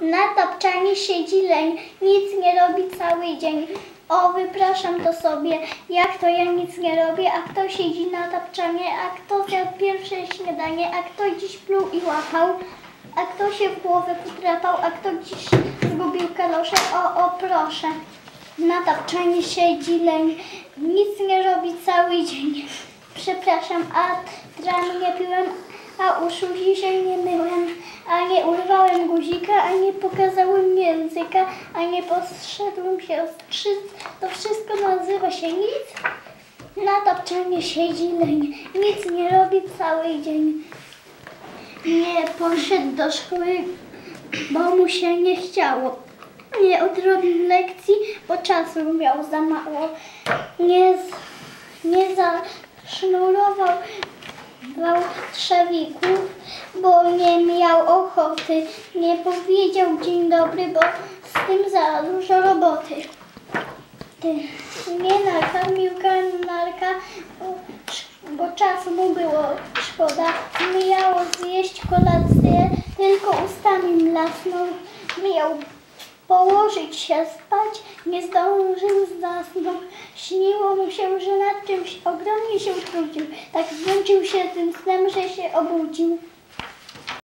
Na tapczanie siedzi leń, nic nie robi cały dzień. O, wypraszam to sobie, jak to ja nic nie robię, a kto siedzi na tapczanie, a kto zjadł pierwsze śniadanie, a kto dziś pluł i łapał, a kto się w głowę podrapał, a kto dziś zgubił kalosze. O, proszę. Na tapczanie siedzi leń, nic nie robi cały dzień. Przepraszam, a tram nie piłem, a uszu dzisiaj nie myłem, a nie urwałem guzika, a nie pokazałem języka, a nie postrzedłem się ostrzyc. To wszystko nazywa się nic. Na tapczanie siedzi leń, nic nie robi cały dzień. Nie poszedł do szkoły, bo mu się nie chciało. Nie odrobił lekcji, bo czasu miał za mało. Nie zasznurował trzewików, bo nie miał ochoty. Nie powiedział dzień dobry, bo z tym za dużo roboty. Nie nakarmił kanarka, bo czasu mu było szkoda. Miał zjeść kolację, tylko ustami mlasnął. Miał położyć się spać, nie zdążył zasnąć. Śniło mu się, że nad czymś ogromnie się trudził. Tak zmęczył się tym snem, że się obudził.